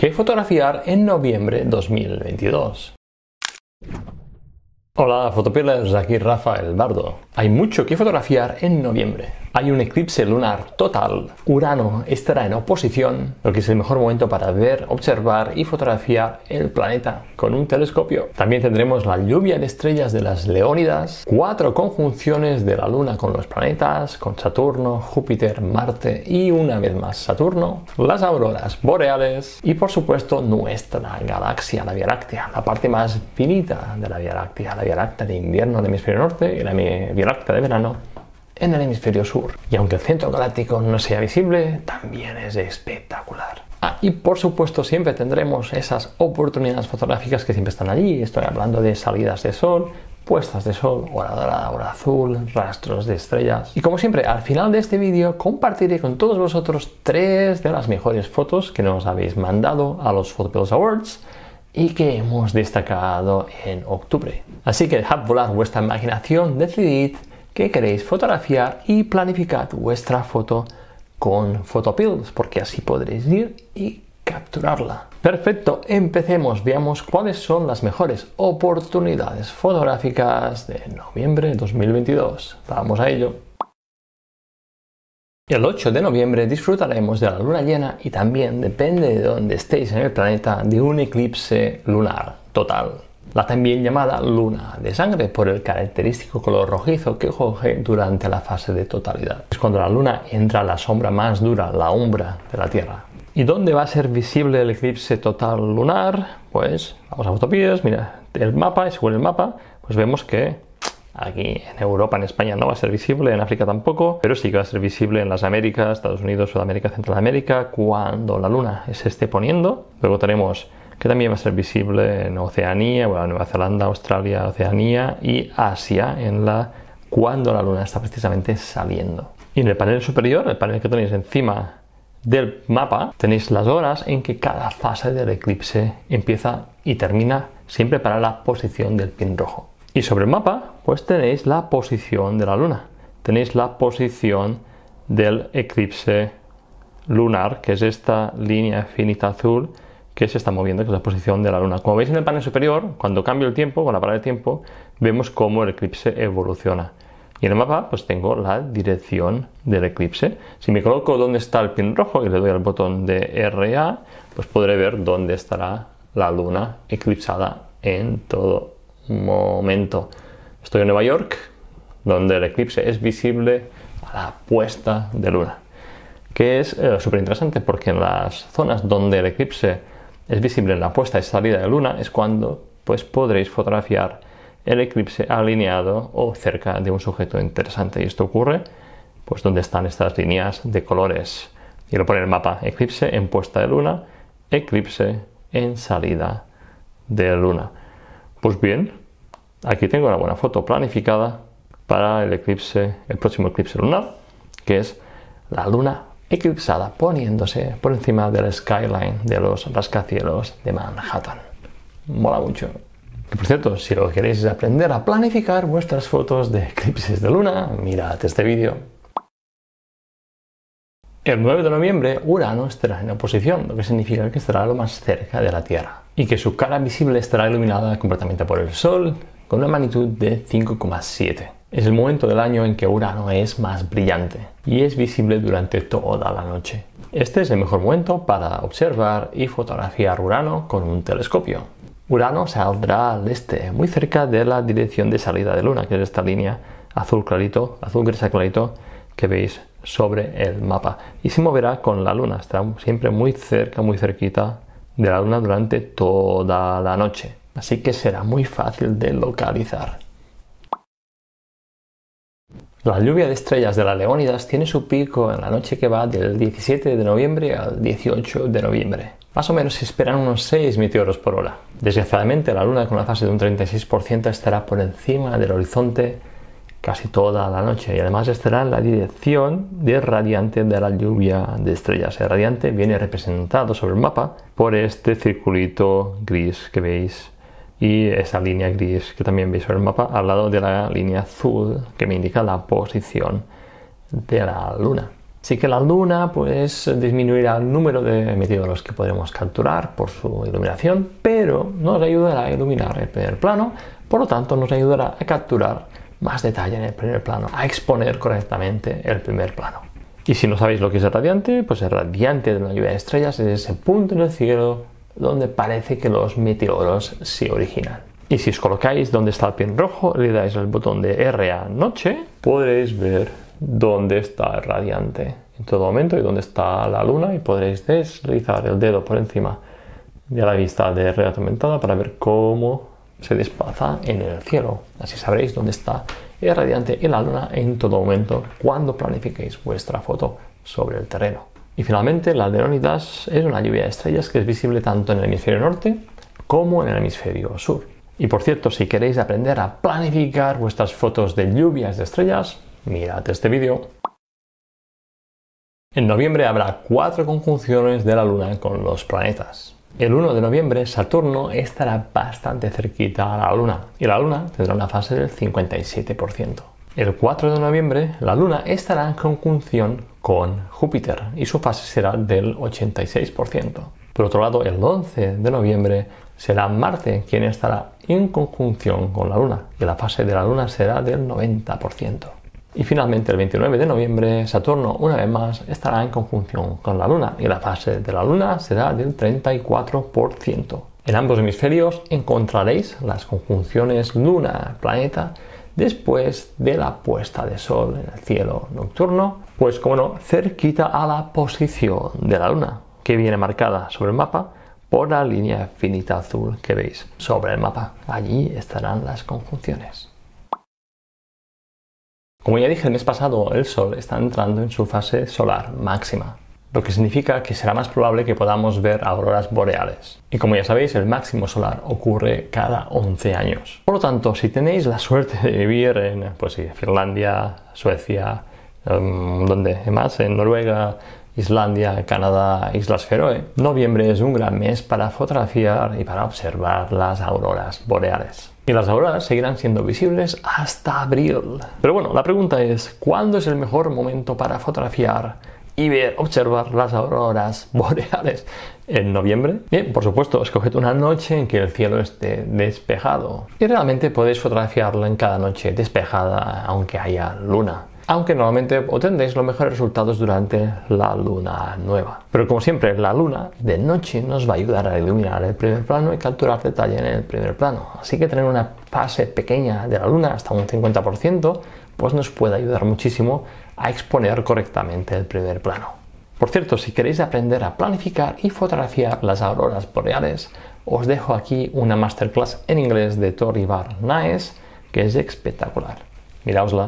¿Qué fotografiar en noviembre 2022? Hola Photopillers, aquí Rafael Bardo. Hay mucho que fotografiar en noviembre. Hay un eclipse lunar total, Urano estará en oposición, lo que es el mejor momento para ver, observar y fotografiar el planeta con un telescopio. También tendremos la lluvia de estrellas de las Leónidas, 4 conjunciones de la Luna con los planetas, con Saturno, Júpiter, Marte y una vez más Saturno, las auroras boreales y por supuesto nuestra galaxia, la Vía Láctea, la parte más finita de la Vía Láctea de invierno del hemisferio norte y la Vía Láctea de verano en el hemisferio sur. Y aunque el centro galáctico no sea visible, también es espectacular. Y por supuesto siempre tendremos esas oportunidades fotográficas que siempre están allí. Estoy hablando de salidas de sol, puestas de sol, hora dorada, hora azul, rastros de estrellas. Y como siempre, al final de este vídeo compartiré con todos vosotros 3 de las mejores fotos que nos habéis mandado a los Photopillers Awards y que hemos destacado en octubre. Así que dejad volar vuestra imaginación, decidid qué queréis fotografiar y planificad vuestra foto con Photopills, porque así podréis ir y capturarla. Perfecto, empecemos, veamos cuáles son las mejores oportunidades fotográficas de noviembre de 2022. Vamos a ello. El 8 de noviembre disfrutaremos de la luna llena y también, depende de dónde estéis en el planeta, de un eclipse lunar total. La también llamada luna de sangre por el característico color rojizo que coge durante la fase de totalidad. Es cuando la luna entra a la sombra más dura, la umbra de la Tierra. ¿Y dónde va a ser visible el eclipse total lunar? Pues vamos a Photopillers, mira el mapa y según el mapa pues vemos que aquí en Europa, en España no va a ser visible, en África tampoco, pero sí que va a ser visible en las Américas, Estados Unidos, Sudamérica, Centroamérica, cuando la luna se esté poniendo. Luego tenemos que también va a ser visible en Oceanía, bueno, Nueva Zelanda, Australia, Oceanía y Asia, cuando la luna está precisamente saliendo. Y en el panel superior, el panel que tenéis encima del mapa, tenéis las horas en que cada fase del eclipse empieza y termina, siempre para la posición del pin rojo. Y sobre el mapa, pues tenéis la posición de la luna. Tenéis la posición del eclipse lunar, que es esta línea finita azul que se está moviendo, que es la posición de la luna. Como veis en el panel superior, cuando cambio el tiempo, con la parada de tiempo, vemos cómo el eclipse evoluciona. Y en el mapa, pues tengo la dirección del eclipse. Si me coloco donde está el pin rojo y le doy al botón de RA, pues podré ver dónde estará la luna eclipsada en todo momento. Estoy en Nueva York, donde el eclipse es visible a la puesta de luna, que es súper interesante porque en las zonas donde el eclipse es visible en la puesta y salida de luna es cuando pues podréis fotografiar el eclipse alineado o cerca de un sujeto interesante. Y esto ocurre pues donde están estas líneas de colores. Y lo pone el mapa: eclipse en puesta de luna, eclipse en salida de luna. Pues bien, aquí tengo una buena foto planificada para el próximo eclipse lunar, que es la luna eclipsada poniéndose por encima del skyline de los rascacielos de Manhattan. Mola mucho. Y por cierto, si lo que queréis es aprender a planificar vuestras fotos de eclipses de luna, mirad este vídeo. El 9 de noviembre, Urano estará en oposición, lo que significa que estará lo más cerca de la Tierra y que su cara visible estará iluminada completamente por el Sol con una magnitud de 5,7. Es el momento del año en que Urano es más brillante y es visible durante toda la noche. Este es el mejor momento para observar y fotografiar Urano con un telescopio. Urano saldrá al este, muy cerca de la dirección de salida de luna, que es esta línea azul clarito, azul grisa clarito que veis sobre el mapa, y se moverá con la luna. Estará siempre muy cerca, muy cerquita de la luna durante toda la noche, así que será muy fácil de localizar. La lluvia de estrellas de las Leónidas tiene su pico en la noche que va del 17 de noviembre al 18 de noviembre. Más o menos se esperan unos 6 meteoros por hora. Desgraciadamente, la luna con una fase de un 36% estará por encima del horizonte casi toda la noche y además estará en la dirección del radiante de la lluvia de estrellas. El radiante viene representado sobre el mapa por este circulito gris que veis y esa línea gris que también veis sobre el mapa al lado de la línea azul que me indica la posición de la luna. Así que la luna pues disminuirá el número de meteoros que podremos capturar por su iluminación, pero nos ayudará a iluminar el primer plano, por lo tanto nos ayudará a capturar más detalle en el primer plano, a exponer correctamente el primer plano. Y si no sabéis lo que es el radiante, pues el radiante de una lluvia de estrellas es ese punto en el cielo donde parece que los meteoros se originan. Y si os colocáis donde está el pin rojo, le dais al botón de R a noche, podréis ver dónde está el radiante en todo momento y dónde está la luna, y podréis deslizar el dedo por encima de la vista de realidad aumentada para ver cómo se desplaza en el cielo. Así sabréis dónde está el radiante y la luna en todo momento cuando planifiquéis vuestra foto sobre el terreno. Y finalmente, la Leonidas es una lluvia de estrellas que es visible tanto en el hemisferio norte como en el hemisferio sur. Y por cierto, si queréis aprender a planificar vuestras fotos de lluvias de estrellas, mirad este vídeo. En noviembre habrá 4 conjunciones de la luna con los planetas. El 1 de noviembre Saturno estará bastante cerquita a la luna y la luna tendrá una fase del 57%. El 4 de noviembre la luna estará en conjunción con Júpiter y su fase será del 86%. Por otro lado, el 11 de noviembre será Marte quien estará en conjunción con la luna y la fase de la luna será del 90%. Y finalmente el 29 de noviembre Saturno una vez más estará en conjunción con la luna y la fase de la luna será del 34%. En ambos hemisferios encontraréis las conjunciones luna-planeta después de la puesta de sol en el cielo nocturno, pues como no, cerquita a la posición de la luna, que viene marcada sobre el mapa por la línea finita azul que veis sobre el mapa. Allí estarán las conjunciones. Como ya dije el mes pasado, el Sol está entrando en su fase solar máxima, lo que significa que será más probable que podamos ver auroras boreales. Y como ya sabéis, el máximo solar ocurre cada 11 años. Por lo tanto, si tenéis la suerte de vivir en Finlandia, Suecia, donde más, en Noruega, Islandia, Canadá, Islas Feroe, noviembre es un gran mes para fotografiar y para observar las auroras boreales. Y las auroras seguirán siendo visibles hasta abril. Pero bueno, la pregunta es, ¿cuándo es el mejor momento para fotografiar y observar las auroras boreales? ¿En noviembre? Bien, por supuesto, escoged una noche en que el cielo esté despejado. Y realmente podéis fotografiarla en cada noche despejada, aunque haya luna. Aunque normalmente obtendréis los mejores resultados durante la luna nueva. Pero como siempre, la luna de noche nos va a ayudar a iluminar el primer plano y capturar detalle en el primer plano. Así que tener una fase pequeña de la luna, hasta un 50%, pues nos puede ayudar muchísimo a exponer correctamente el primer plano. Por cierto, si queréis aprender a planificar y fotografiar las auroras boreales, os dejo aquí una masterclass en inglés de Tor Ivar Naes, que es espectacular. Miraosla.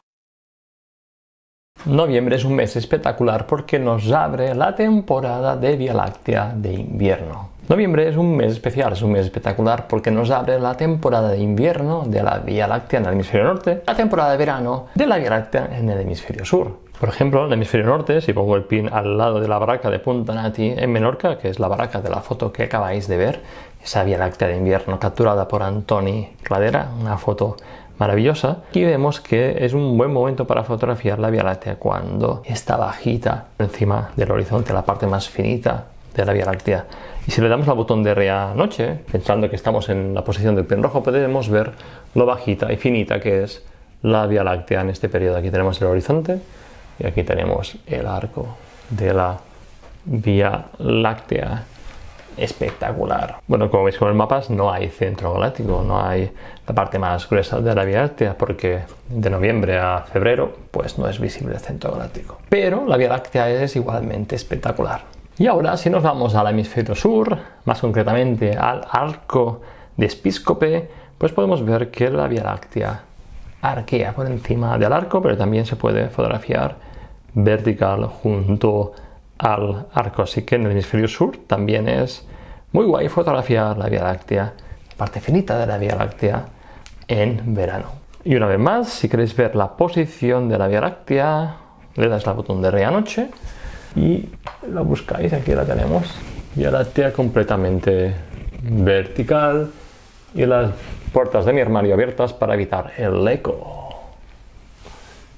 Noviembre es un mes espectacular porque nos abre la temporada de Vía Láctea de invierno. Noviembre es un mes especial, es un mes espectacular porque nos abre la temporada de invierno de la Vía Láctea en el hemisferio norte, la temporada de verano de la Vía Láctea en el hemisferio sur. Por ejemplo, en el hemisferio norte, si pongo el pin al lado de la barraca de Punta Nati en Menorca, que es la barraca de la foto que acabáis de ver, esa Vía Láctea de invierno capturada por Antoni Cladera, una foto maravillosa. Aquí vemos que es un buen momento para fotografiar la Vía Láctea cuando está bajita por encima del horizonte, la parte más finita de la Vía Láctea. Y si le damos al botón de R a noche, pensando que estamos en la posición del pin rojo, podemos ver lo bajita y finita que es la Vía Láctea en este periodo. Aquí tenemos el horizonte y aquí tenemos el arco de la Vía Láctea. Espectacular. Bueno, como veis con el mapa no hay centro galáctico, no hay la parte más gruesa de la Vía Láctea porque de noviembre a febrero pues no es visible el centro galáctico. Pero la Vía Láctea es igualmente espectacular. Y ahora si nos vamos al hemisferio sur, más concretamente al arco de Episcope, pues podemos ver que la Vía Láctea arquea por encima del arco, pero también se puede fotografiar vertical junto al arco, así que en el hemisferio sur también es muy guay fotografiar la Vía Láctea, la parte finita de la Vía Láctea en verano. Y una vez más, si queréis ver la posición de la Vía Láctea, le dais al botón de R a noche y la buscáis, aquí la tenemos, Vía Láctea completamente vertical y las puertas de mi armario abiertas para evitar el eco.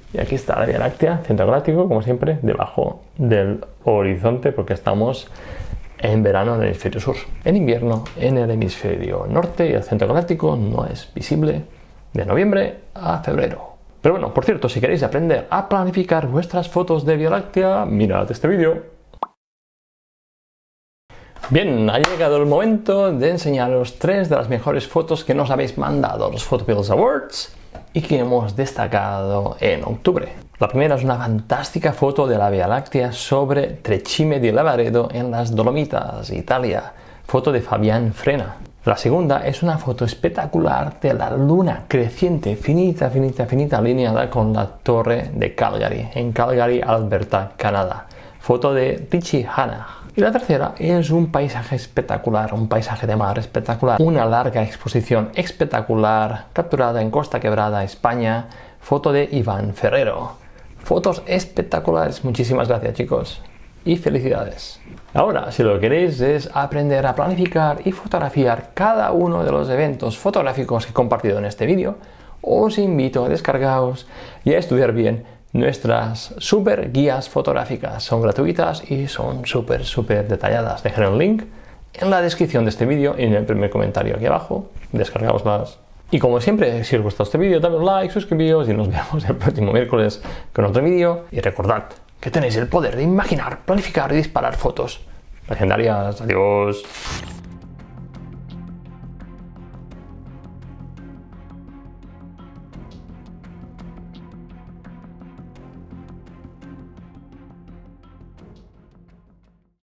Y aquí está la Vía Láctea, centro galáctico, como siempre, debajo del horizonte, porque estamos en verano en el hemisferio sur. En invierno en el hemisferio norte, y el centro galáctico no es visible de noviembre a febrero. Pero bueno, por cierto, si queréis aprender a planificar vuestras fotos de Vía Láctea, mirad este vídeo. Bien, ha llegado el momento de enseñaros 3 de las mejores fotos que nos habéis mandado los Photopills Awards y que hemos destacado en octubre. La primera es una fantástica foto de la Vía Láctea sobre Trecime di Lavaredo en las Dolomitas, Italia. Foto de Fabián Frena. La segunda es una foto espectacular de la luna creciente, finita, alineada con la torre de Calgary, en Calgary, Alberta, Canadá. Foto de Richie Hanna. Y la tercera es un paisaje espectacular, un paisaje de mar espectacular, una larga exposición espectacular capturada en Costa Quebrada, España, foto de Iván Ferrero. Fotos espectaculares, muchísimas gracias chicos y felicidades. Ahora, si lo que queréis es aprender a planificar y fotografiar cada uno de los eventos fotográficos que he compartido en este vídeo, os invito a descargaros y a estudiar bien nuestras super guías fotográficas. Son gratuitas y son súper detalladas. Dejaré un link en la descripción de este vídeo y en el primer comentario aquí abajo. Descargaoslas. Y como siempre, si os gustó este vídeo, dadle un like, suscribíos y nos vemos el próximo miércoles con otro vídeo. Y recordad que tenéis el poder de imaginar, planificar y disparar fotos legendarias. Adiós.